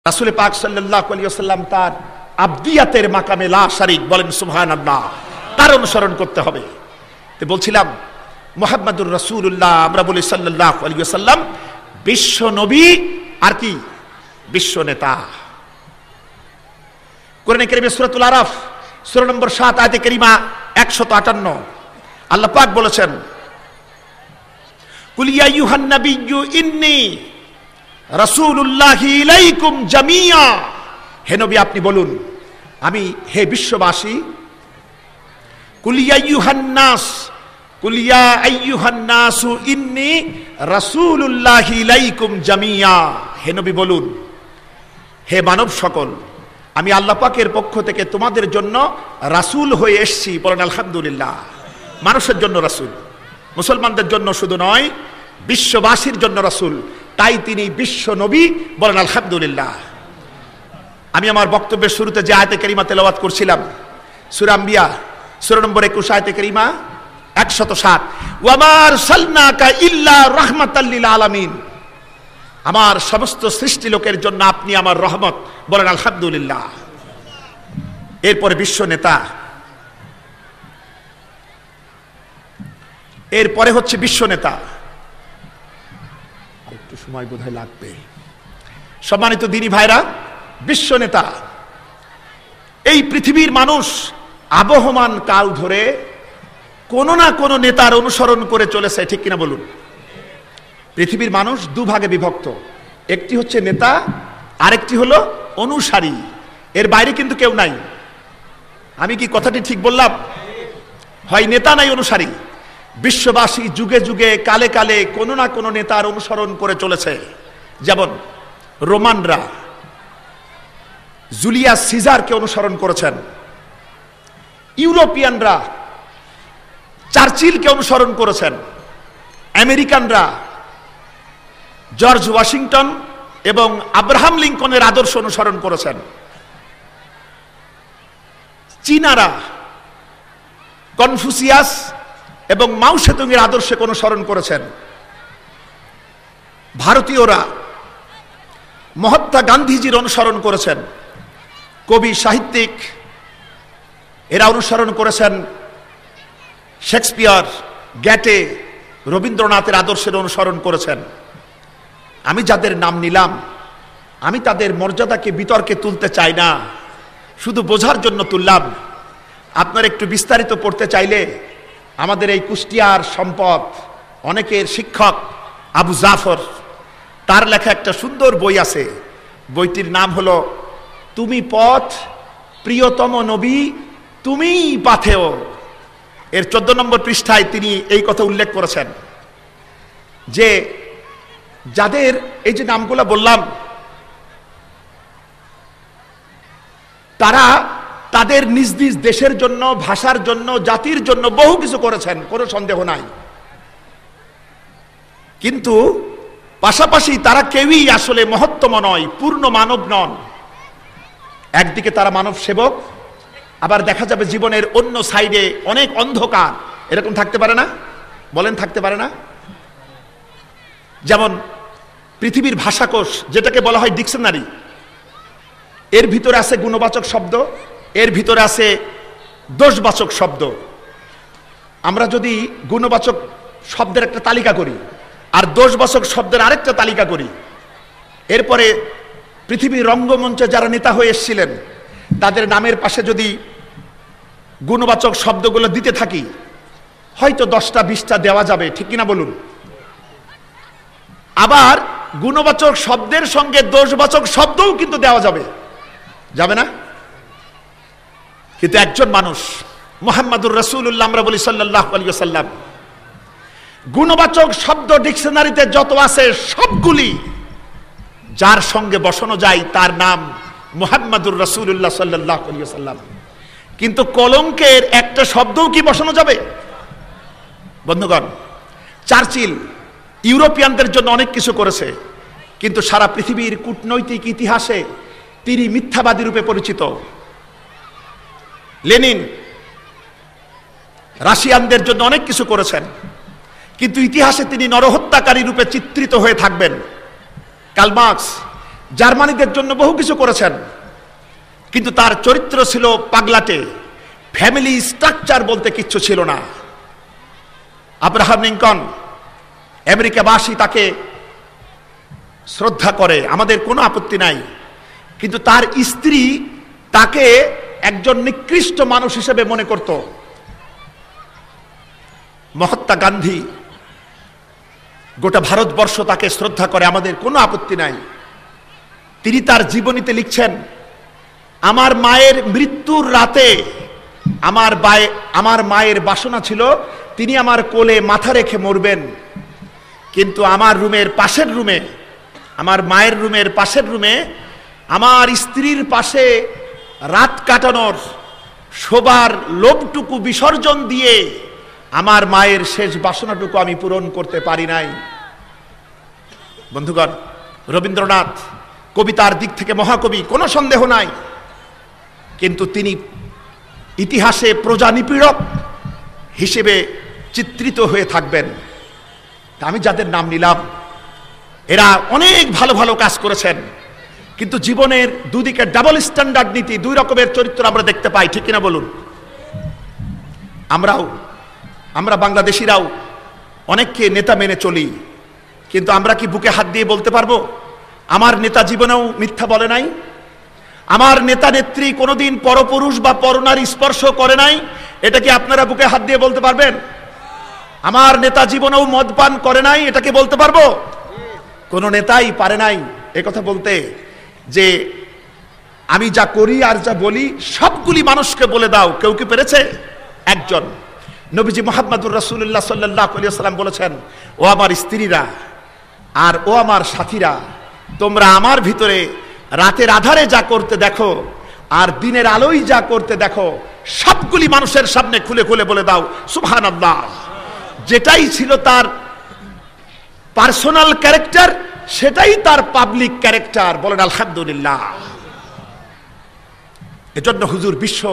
রাসূল পাক সাল্লাল্লাহু আলাইহি ওয়াসাল্লাম তার আবদিয়াতের মাকামে লা শারীক, বলেন সুবহানাল্লাহ, তার অনুসরণ করতে হবে। তো বলছিলাম মুহাম্মাদুর রাসূলুল্লাহ, আমরা বলি সাল্লাল্লাহু আলাইহি ওয়াসাল্লাম বিশ্ব নবী আর কি বিশ্ব নেতা। কোরআনে কারীমে সূরাতুল আরাফ সূরা নম্বর 7 আয়াতে কারীমা 158 আল্লাহ পাক বলেছেন, কুল ইয়া আইয়ুহান নাবিয়্যু ইন্নী রাসূলুল্লাহি ইলাইকুম জামিয়া, হে নবী আপনি বলুন আমি হে বিশ্ববাসী, কুল ইয়া আইয়ুহান নাস, কুল ইয়া আইয়ুহান নাসু ইন্নী রাসূলুল্লাহি ইলাইকুম জামিয়া, হে নবী বলুন হে মানব সকল, আমি আল্লাহ পাকের পক্ষ থেকে তোমাদের জন্য রাসূল হয়ে এসেছি। বলেন আলহামদুলিল্লাহ। মানুষের জন্য রাসূল, মুসলমানদের জন্য শুধু নয়, বিশ্ববাসীর জন্য রাসূল, তাই তিনি বিশ্ব নবী। বলেন আলহামদুলিল্লাহ। আমি আমার বক্তব্যের শুরুতে যে আয়াতে কারিমা তেলাওয়াত করছিলাম সূরা আম্বিয়া সূরা নম্বর 21 আয়াতে কারিমা 107, ওয়া মা আরসালনাকা ইল্লা রাহমাতাল লিল আলামিন, আমার সমস্ত সৃষ্টি লোকের জন্য আপনি আমার রহমত। বলেন আলহামদুলিল্লাহ। এরপরে বিশ্ব নেতা, এরপরে হচ্ছে বিশ্ব নেতা। একটু সময় বোধহয় লাগবে। সম্মানিত দিনী ভাইরা, বিশ্ব নেতা, এই পৃথিবীর মানুষ আবহমান কাল ধরে কোনো না কোনো নেতার অনুসরণ করে চলেছে, ঠিক কিনা বলুন? পৃথিবীর মানুষ দুভাগে বিভক্ত, একটি হচ্ছে নেতা, আরেকটি হলো অনুসারী। এর বাইরে কিন্তু কেউ নাই। আমি কি কথাটি ঠিক বললাম? হয় নেতা নাই অনুসারী। বিশ্ববাসী যুগে যুগে কালে কালে কোনো না কোনো নেতার অনুসরণ করে চলেছে। যেমন রোমানরা জুলিয়াস সিজারকে অনুসরণ করেছেন, ইউরোপিয়ানরা চার্চিলকে অনুসরণ করেছেন, আমেরিকানরা জর্জ ওয়াশিংটন এবং আব্রাহাম লিঙ্কনের আদর্শ অনুসরণ করেছেন, চীনারা কনফুসিয়াস এবং মাও সেতুং এর আদর্শকে অনুসরণ করেছেন, ভারতীয়রা মহাত্মা গান্ধীজির অনুসরণ করেছেন, কবি সাহিত্যিক এরা অনুসরণ করেছেন শেক্সপিয়ার, গ্যাটে, রবীন্দ্রনাথের আদর্শের অনুসরণ করেছেন। আমি যাদের নাম নিলাম, আমি তাদের মর্যাদাকে বিতর্কে তুলতে চাই না, শুধু বোঝার জন্য তুললাম। আপনার একটু বিস্তারিত পড়তে চাইলে আমাদের এই কুষ্টিয়ার সম্পদ, অনেকের শিক্ষক আবু জাফর, তার লেখা একটা সুন্দর বই আছে। বইটির নাম হলো তুমি পথ, প্রিয়তম নবী তুমিই পাথেয়। এর 14 নম্বর পৃষ্ঠায় তিনি এই কথা উল্লেখ করেছেন যে যাদের এই যে নামগুলো বললাম, তারা তাদের নিজ নিজ দেশের জন্য, ভাষার জন্য, জাতির জন্য বহু কিছু করেছেন, কোনো সন্দেহ নাই। কিন্তু পাশাপাশি তারা কেউই আসলে মহত্তম নয়, পূর্ণ মানব নন। একদিকে তারা মানব সেবক, আবার দেখা যাবে জীবনের অন্য সাইডে অনেক অন্ধকার। এরকম থাকতে পারে না? বলেন থাকতে পারে না? যেমন পৃথিবীর ভাষাকোষ, যেটাকে বলা হয় ডিকশনারি, এর ভিতরে আছে গুণবাচক শব্দ, এর ভিতরে আছে দোষবাচক শব্দ। আমরা যদি গুণবাচক শব্দের একটা তালিকা করি আর দোষবাচক শব্দের আরেকটা তালিকা করি, এরপরে পৃথিবীর রঙ্গমঞ্চে যারা নেতা হয়ে এসেছিলেন তাদের নামের পাশে যদি গুণবাচক শব্দগুলো দিতে থাকি, হয়তো 10টা 20টা দেওয়া যাবে, ঠিক কিনা বলুন? আবার গুণবাচক শব্দের সঙ্গে দোষবাচক শব্দও কিন্তু দেওয়া যাবে, যাবে না? কিন্তু একজন মানুষ মুহাম্মাদুর রাসূলুল্লাহ, আমরা বলি সাল্লাল্লাহু আলাইহি ওয়াসাল্লাম, গুণবাচক শব্দ ডিকশনারিতে যত আছে সবগুলি যার সঙ্গে বসানো যায় তার নাম মুহাম্মাদুর রাসূলুল্লাহ সাল্লাল্লাহু আলাইহি ওয়াসাল্লাম। কিন্তু কলঙ্কের একটা শব্দও কি বসানো যাবে? বন্ধুগণ, চার্চিল ইউরোপিয়ানদের জন্য অনেক কিছু করেছে, কিন্তু সারা পৃথিবীর কূটনৈতিক ইতিহাসে তিনি মিথ্যাবাদী রূপে পরিচিত। লেনিন রাশিয়ানদের জন্য অনেক কিছু করেছেন, কিন্তু ইতিহাসে তিনি নরহত্যাকারী রূপে চিত্রিত হয়ে থাকবেন। কার্ল মার্কস জার্মানিদের জন্য বহু কিছু করেছেন, কিন্তু তার চরিত্র ছিল পাগলাটে, ফ্যামিলি স্ট্রাকচার বলতে কিচ্ছু ছিল না। আব্রাহাম লিঙ্কন, আমেরিকাবাসী তাকে শ্রদ্ধা করে, আমাদের কোনো আপত্তি নাই, কিন্তু তার স্ত্রী তাকে একজন নিকৃষ্ট মানুষ হিসেবে মনে করত। মহাত্মা গান্ধী, গোটা ভারতবর্ষ তাকে শ্রদ্ধা করে, আমাদের কোনো আপত্তি নাই। তিনি তার জীবনীতে লিখছেন, আমার মায়ের মৃত্যুর রাতে আমার মায়ের বাসনা ছিল তিনি আমার কোলে মাথা রেখে মরবেন, কিন্তু আমার রুমের পাশের রুমে, আমার মায়ের রুমের পাশের রুমে আমার স্ত্রীর পাশে রাত কাটানোর শোবার লোভটুকু বিসর্জন দিয়ে আমার মায়ের শেষ বাসনাটুকু আমি পূরণ করতে পারি নাই। বন্ধুগণ, রবীন্দ্রনাথ কবিতার দিক থেকে মহাকবি, কোনো সন্দেহ নাই, কিন্তু তিনি ইতিহাসে প্রজা নিপীড়ক হিসেবে চিত্রিত হয়ে থাকবেন। আমি যাদের নাম নিলাম এরা অনেক ভালো ভালো কাজ করেছেন, কিন্তু জীবনের দুদিকে ডাবল স্ট্যান্ডার্ড নীতি, দুই রকমের চরিত্র আমরা দেখতে পাই, ঠিক কিনা বলুন? আমরা বাংলাদেশিরাও অনেককে নেতা মেনে চলি, কিন্তু আমরা কি বুকে হাত দিয়ে বলতে পারবো আমার নেতা জীবনেও মিথ্যা বলে নাই? আমার নেতা নেত্রী কোনোদিন পরপুরুষ বা পরনারী স্পর্শ করে নাই? এটা কি আপনারা বুকে হাত দিয়ে বলতে পারবেন? আমার নেতা জীবনেও মদপান করে নাই, এটা কি বলতে পারবো? কোন নেতাই পারে নাই একথা বলতে, যে আমি যা করি আর যা বলি সবগুলি মানুষকে বলে দাও। কেউ কি পেরেছে? একজন নবীজি মুহাম্মদুর রাসূলুল্লাহ সাল্লাল্লাহু আলাইহি ওয়াসাল্লাম বলেছেন, ও আমার স্ত্রীরা আর ও আমার সাথীরা, তোমরা আমার ভিতরে রাতের আধারে যা করতে দেখো আর দিনের আলোয় যা করতে দেখো সবগুলি মানুষের সামনে খুলে খুলে বলে দাও সুবহানাল্লাহ। যেটাই ছিল তার পার্সোনাল ক্যারেক্টার সেটাই তার পাবলিক ক্যারেক্টার, বলেন আলহামদুলিল্লাহ। এজন্য হুজুর বিশ্ব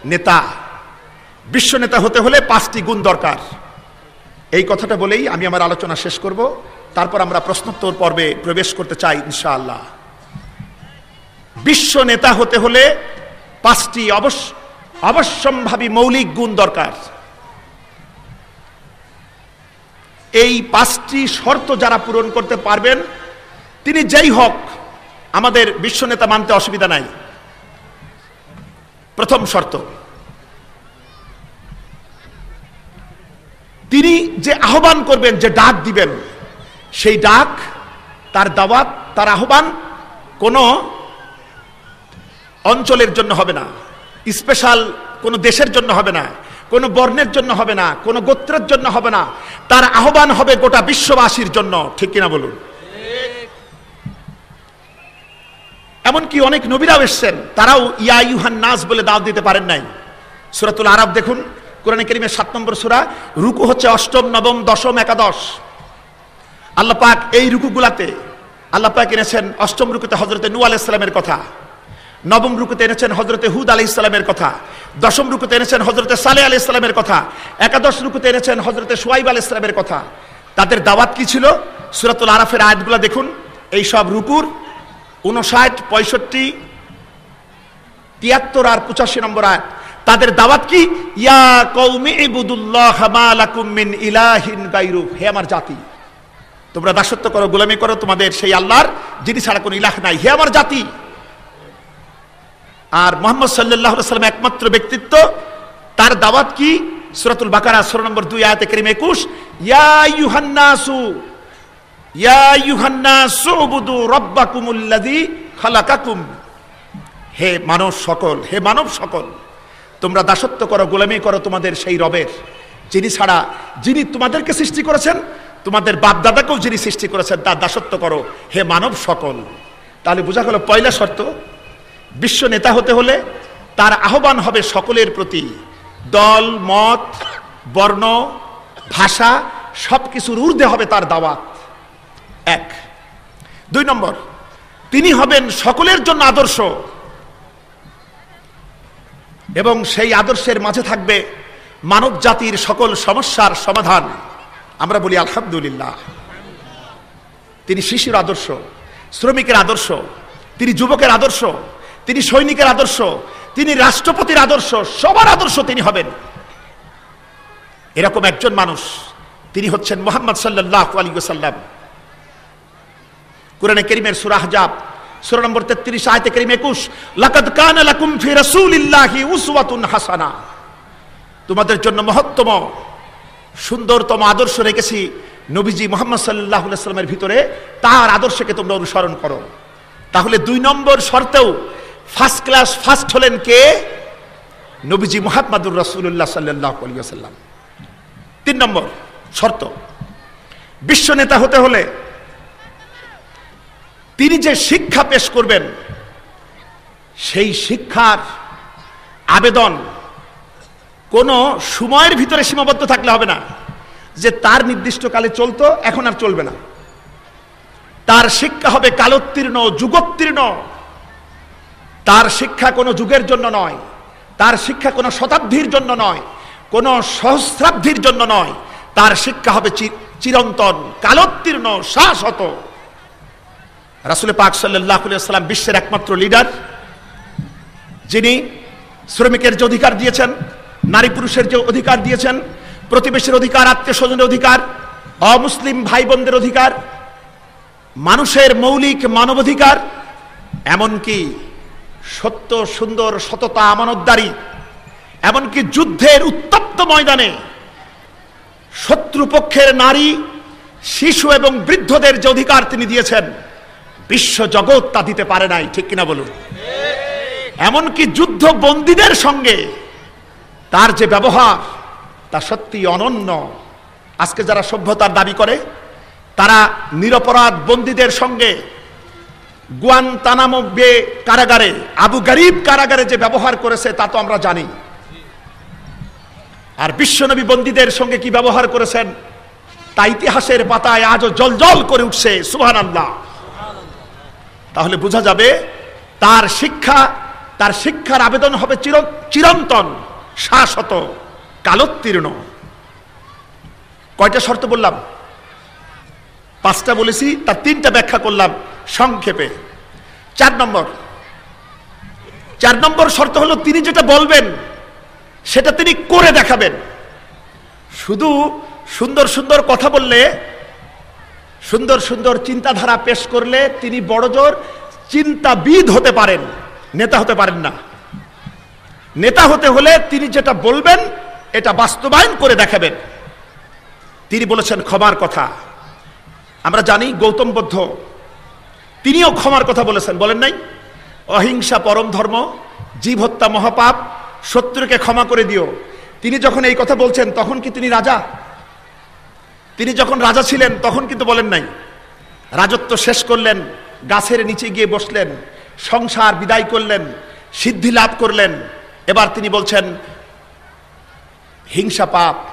নেতা হতে হলে 5টি গুণ দরকার। এই কথাটা বলেই আমি আমার আলোচনা শেষ করব, তারপর আমরা প্রশ্নোত্তর পর্বে প্রবেশ করতে চাই ইনশাআল্লাহ। বিশ্ব নেতা হতে হলে 5টি অবশ্যম্ভাবী মৌলিক গুণ দরকার। এই 5টি শর্ত যারা পূরণ করতে পারবেন, তিনি যেই হোক আমাদের বিশ্ব নেতা মানতে অসুবিধা নাই। প্রথম শর্ত, তিনি যে আহ্বান করবেন, যে ডাক দিবেন, সেই ডাক, তার দাওয়াত, তার আহ্বান কোন অঞ্চলের জন্য হবে না, স্পেশাল কোন দেশের জন্য হবে না, কোন বর্ণের জন্য হবে না, কোন গোত্রের জন্য হবে না, তার আহ্বান হবে গোটা বিশ্ববাসীর জন্য, ঠিক কিনা বলুন? এমনকি অনেক নবীরাও এসেছেন, তারাও ইয়া আইয়ুহান নাস বলে দাওয়াত দিতে পারেন নাই। সূরাতুল আরাফ দেখুন, কোরআনে কারীমের 7 নম্বর সূরা, রুকু হচ্ছে 8ম, 9ম, 10ম, 11। আল্লাহ পাক এই রুকুগুলাতে আল্লাহ পাক এনেছেন 8ম রুকুতে হযরতে নূহ আলাইহিস সালামের কথা, 9ম রুকুতে এনেছেন হযরতে হুদ আলাইহিস সালামের কথা, 10ম রুকুতে এনেছেন হযরতে সালেহ আলাইহিস সালামের কথা, 11 রুকুতে এনেছেন হযরতে শুআইব আলাইহিস সালামের কথা। তাদের দাওয়াত কি ছিল? সূরাতুল আরাফের আয়াতগুলো দেখুন, এই সব রুকুর 59, 65, 73 আর 85 নম্বর আয়াত। তাদের দাওয়াত কি? ইয়া কওমি ইবুদুল্লাহ মা লাকুম মিন ইলাহিন গায়রু, হে আমার জাতি, তোমরা দাসত্ব করো, গোলামি করো তোমাদের সেই আল্লাহর যিনি ছাড়া কোনো ইলাহ নাই, হে আমার জাতি। আর মুহাম্মদ সাল্লাল্লাহু আলাইহি ওয়াসাল্লাম একমাত্র ব্যক্তিত্ব, তার দাওয়াত কি? সূরাতুল বাকারা 16 নম্বর 2 আয়াতে কারিমা 21, ইয়া আইয়ুহান নাসু উবুদু রাব্বাকুমুল্লাযী খালাকাকুম, হে মানব সকল, তোমরা দাসত্ব করো, গোলামি করো তোমাদের সেই রবের, যিনি তোমাদেরকে সৃষ্টি করেছেন, তোমাদের বাপ দাদাকেও যিনি সৃষ্টি করেছেন, তার দাসত্ব করো, হে মানব সকল। তাহলে বোঝা গেল পয়লা শর্ত, বিশ্ব নেতা হতে হলে তার আহ্বান হবে সকলের প্রতি, দল, মত, বর্ণ, ভাষা সবকিছুর ঊর্ধ্বে হবে তার দাওয়াত। 1। 2 নম্বর, তিনি হবেন সকলের জন্য আদর্শ, এবং সেই আদর্শের মাঝে থাকবে মানব জাতির সকল সমস্যার সমাধান। আমরা বলি আলহামদুলিল্লাহ। তিনি শিশুর আদর্শ, শ্রমিকের আদর্শ, তিনি যুবকের আদর্শ, তিনি সৈনিকের আদর্শ, তিনি রাষ্ট্রপতির আদর্শ, সবার আদর্শ তিনি হবেন। এরকম একজন মানুষ তিনি হচ্ছেন মুহাম্মদ সাল্লাল্লাহু আলাইহি ওয়াসাল্লাম। কোরআনে কারীমের সূরা আহজাব সূরা নম্বর 33 আয়াতে কারীমে 21, লাকাদ কানা লাকুম ফি রাসূলিল্লাহি উসওয়াতুন হাসানা, তোমাদের জন্য মহত্তম সুন্দরতম আদর্শ রেখেছি নবীজি মুহাম্মদ সাল্লাল্লাহু আলাইহি ওয়াসাল্লামের ভিতরে, তার আদর্শকে তোমরা অনুসরণ করো। তাহলে 2 নম্বর শর্তেও ফার্স্ট ক্লাস ফার্স্ট হলেন কে? নবীজি মুহাম্মদুর রাসূলুল্লাহ সাল্লাল্লাহু আলাইহি ওয়াসাল্লাম। 3 নম্বর শর্ত, বিশ্ব নেতা হতে হলে তিনি যে শিক্ষা পেশ করবেন সেই শিক্ষার আবেদন কোনো সময়ের ভিতরে সীমাবদ্ধ থাকলে হবে না, যে তার নির্দিষ্ট কালে চলতো এখন আর চলবে না। তার শিক্ষা হবে কালোত্তীর্ণ, যুগোত্তীর্ণ। তার শিক্ষা কোনো যুগের জন্য নয়, তার শিক্ষা কোনো শতাব্দীর জন্য নয়, কোনো সহস্রাব্দীর জন্য নয়। তার শিক্ষা হবে চিরন্তন, কালোত্তীর্ণ, শাশ্বত। রাসূল পাক সাল্লাল্লাহু আলাইহি ওয়াসাল্লাম বিশ্বের একমাত্র লিডার, যিনি শ্রমিকের যে অধিকার দিয়েছেন, নারী পুরুষের যে অধিকার দিয়েছেন, প্রতিবেশীর অধিকার, আত্মীয় স্বজনের অধিকার, অমুসলিম ভাই বোনদের অধিকার, মানুষের মৌলিক মানবাধিকার, এমনকি সত্য, সুন্দর, সততা, আমানতদারি, এমনকি যুদ্ধের উত্তপ্ত ময়দানে শত্রুপক্ষের নারী, শিশু এবং বৃদ্ধদের যে অধিকার তিনি দিয়েছেন, বিশ্ব জগৎ তা দিতে পারে নাই। ঠিক কিনা বলুন? এমনকি যুদ্ধ বন্দীদের সঙ্গে তার যে ব্যবহার, তা সত্যি অনন্য। আজকে যারা সভ্যতার দাবি করে, তারা নিরপরাধ বন্দীদের সঙ্গে গুয়ান্তানামো বে কারাগারে, আবু গারিব কারাগারে যে ব্যবহার করেছে তা তো আমরা জানি। আর বিশ্বনবী বন্দীদের সঙ্গে কি ব্যবহার করেছেন তা ইতিহাসের পাতায় আজও জ্বলজ্বল করে উঠছে। সুবহানাল্লাহ। তাহলে বোঝা যাবে তার শিক্ষার আবেদন হবে চিরন্তন, শাশ্বত, কালোত্তীর্ণ। কয়টা শর্ত বললাম? 5টা বলেছি, তার 3টা ব্যাখ্যা করলাম সংক্ষেপে। 4 নম্বর শর্ত হলো তিনি যেটা বলবেন সেটা তিনি করে দেখাবেন। শুধু সুন্দর সুন্দর কথা বললে, সুন্দর সুন্দর চিন্তাধারা পেশ করলে তিনি বড়জোর চিন্তাবিদ হতে পারেন, নেতা হতে পারেন না। নেতা হতে হলে তিনি যেটা বলবেন এটা বাস্তবায়ন করে দেখাবেন। তিনি বলেছেন ক্ষমার কথা। আমরা জানি গৌতম বুদ্ধ তিনিও ক্ষমার কথা বলেছেন, বলেন নাই? অহিংসা পরম ধর্ম, জীব হত্যা মহাপাপ, শত্রুকে ক্ষমা করে দিও। তিনি যখন এই কথা বলছেন তখন কি তিনি রাজা? তিনি যখন রাজা ছিলেন তখন কিন্তু বলেন নাই। রাজত্ব শেষ করলেন, গাছের নিচে গিয়ে বসলেন, সংসার বিদায় করলেন, সিদ্ধি লাভ করলেন। এবার তিনি বলছেন হিংসা পাপ,